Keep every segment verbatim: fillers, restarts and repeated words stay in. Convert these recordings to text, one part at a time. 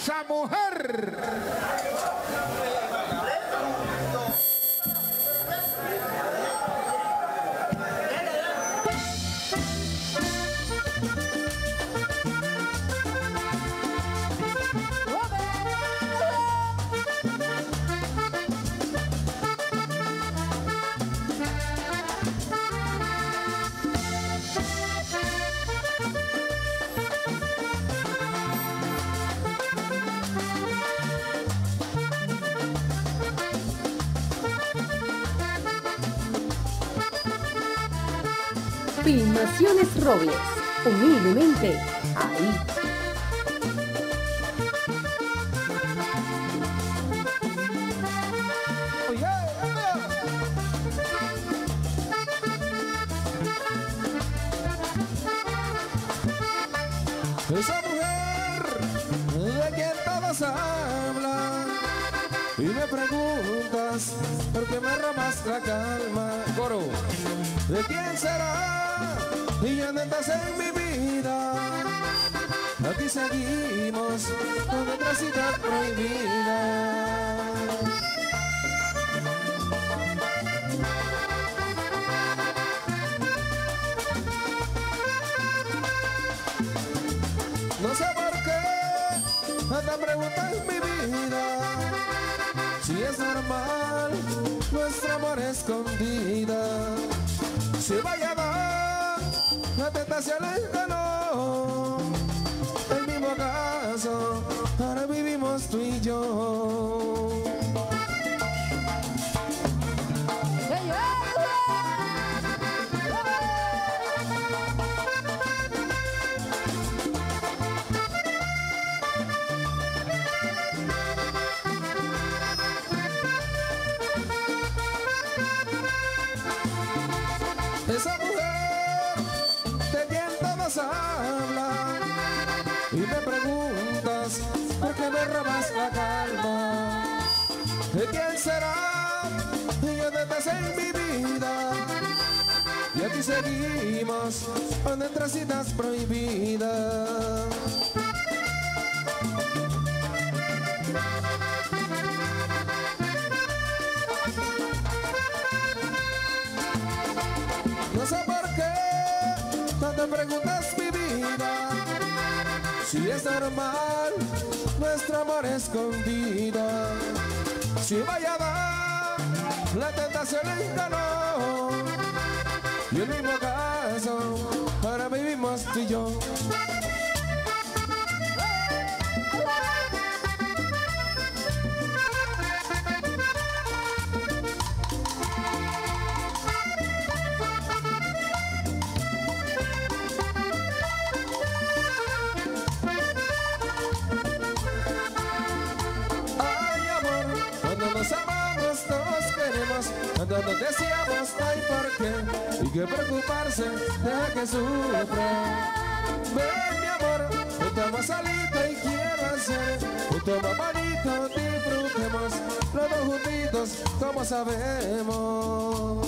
esa mujer. Filmaciones Robles, humildemente ahí. Esa mujer de quien todos hablan y me preguntas por qué me robas la calma. Coro, ¿de quién será? Y ya no estás en mi vida. Aquí seguimos con nuestra cita prohibida. No sé por qué esta pregunta es mi vida. Si es normal nuestro amor escondida. Si vaya a dar la tentación le ganó. El mismo caso, ahora vivimos tú y yo. Esa mujer de quien todos hablan y me preguntas por qué me robas la calma. ¿De quién será? Y yo estás en mi vida. Y aquí seguimos con nuestras citas prohibidas. No sé por qué tanto preguntas mi vida. Si es normal nuestro amor escondida. Si vaya a dar la tentación le ganó. Y el mismo caso, ahora vivimos tú y yo. Nos amamos, nos queremos, cuando nos deseamos no hay por qué y que preocuparse, deja que sufra. Ven mi amor, estamos solita y quiero hacer esto más bonito, disfrutemos los dos juntitos como sabemos.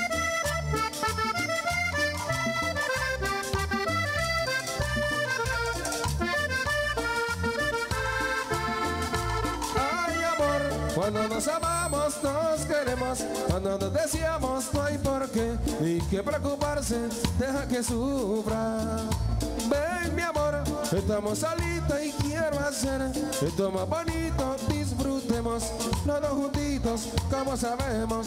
Cuando nos amamos, nos queremos, cuando nos deseamos no hay por qué y que preocuparse, deja que sufra. Ven mi amor, estamos solitos y quiero hacer esto más bonito, disfrutemos los dos juntitos como sabemos.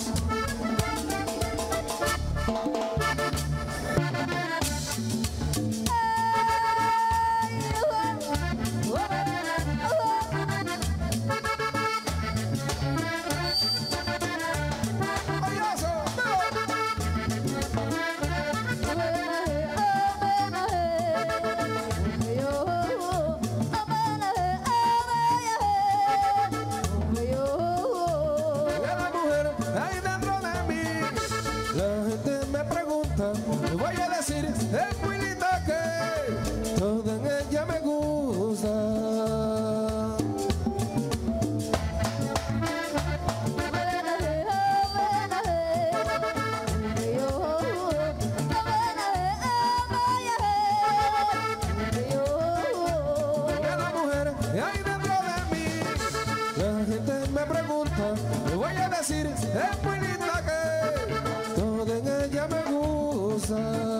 La gente me pregunta es muy linda que todo en ella me gusta.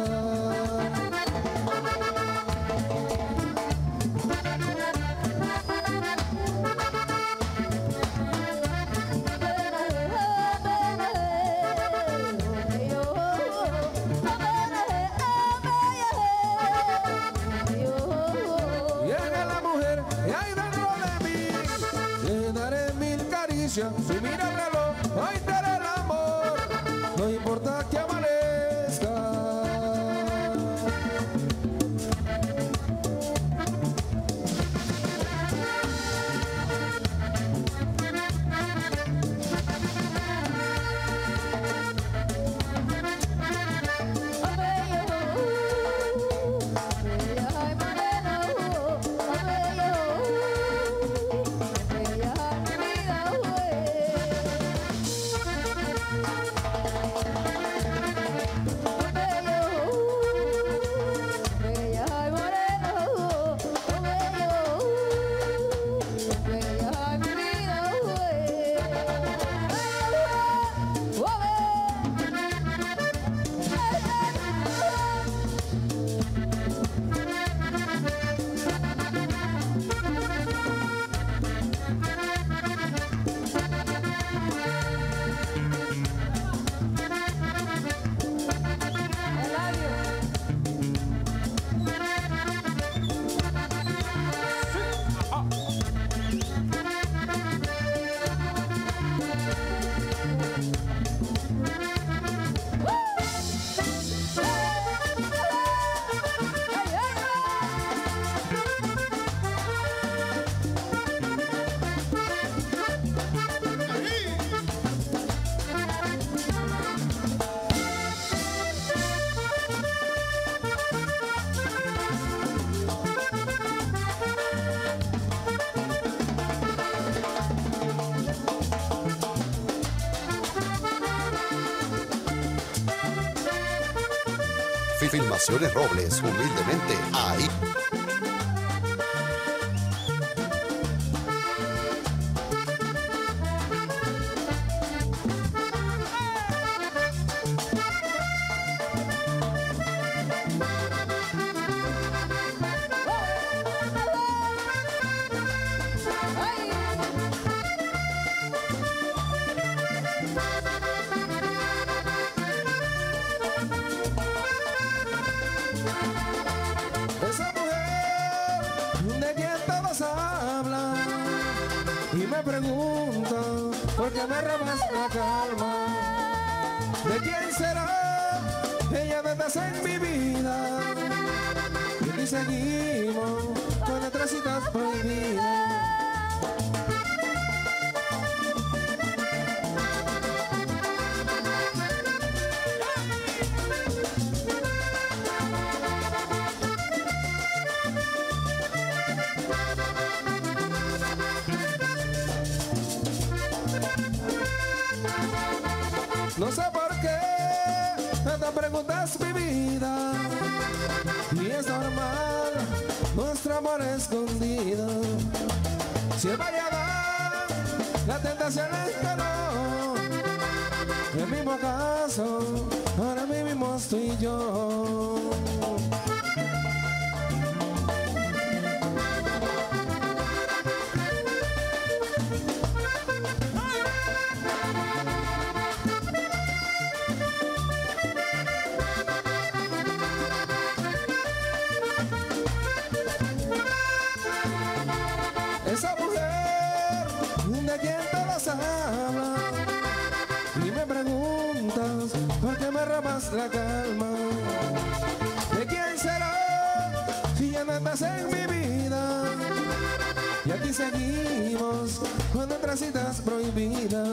Si mira el reloj, hoy daré el amor, no importa que amanezca. Filmaciones Robles, humildemente ahí. Y me preguntan por qué me robas la calma. ¿De quién será? Ella desde en mi vida. Y aquí seguimos con nuestras citas prohibidas. No sé por qué te preguntas mi vida, y es normal nuestro amor escondido. Si es variada, la tentación es que no. En el mismo caso, ahora mismo estoy yo. Esa mujer de quien todos hablan y me preguntas por qué me robas la calma. ¿De quién será si ya no estás en mi vida? Y aquí seguimos con nuestras citas prohibidas.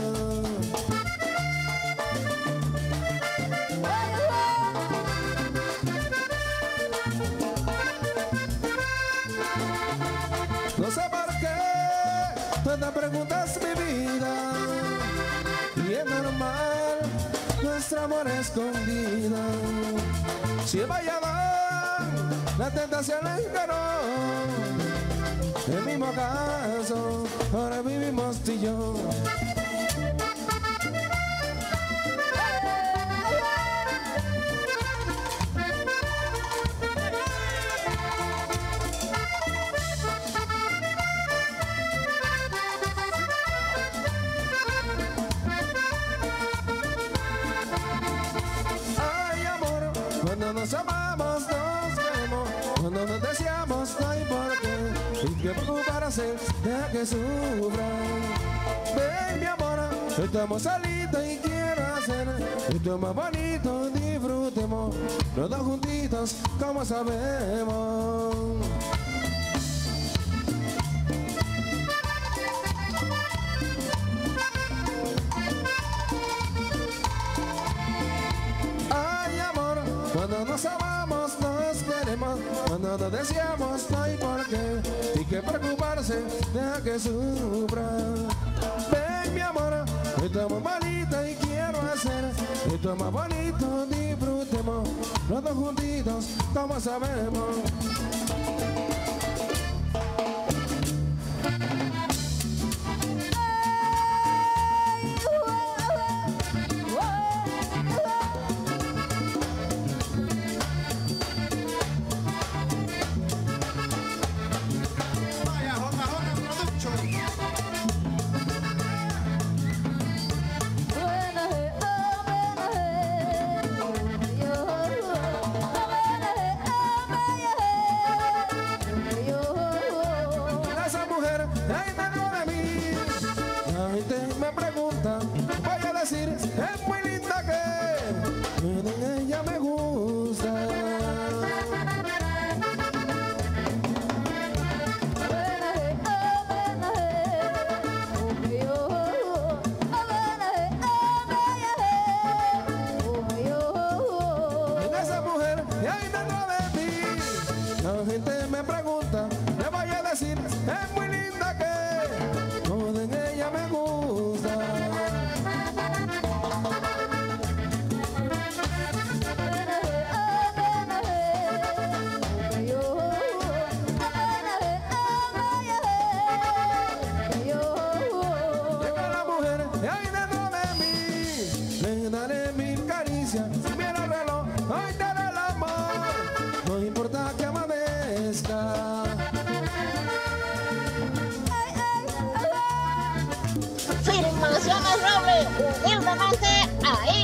No sé por qué tú te preguntas mi vida, y es normal nuestro amor escondido. Si vaya a dar la tentación es que no. El mismo caso, ahora vivimos tú y yo. nos amamos, nos queremos. Cuando nos deseamos, no hay por qué. Y que preocuparse, deja que sufran. Ven, mi amor, estamos solitos y quiero hacer esto más bonito, disfrutemos los dos juntitos como sabemos. Ay, amor, cuando nos amamos, nos queremos. Cuando nos deseamos, no hay por qué. Y que preocuparse, deja que sufra. Ven, mi amor, esto es más bonito y quiero hacer esto es más bonito, disfrutemos los dos juntitos como sabemos. Me pregunta, voy a decir, es muy linda que de ella me gusta. En esa mujer que hay dentro de mí, la gente me pregunta, le voy a decir, es muy linda que de ella me gusta. Llega la mujer y ahí dentro de mí le daré mil caricias. Mira el reloj, hoy te haré el amor, no importa que amanezca. Filmaciones Robles, humildemente ahí.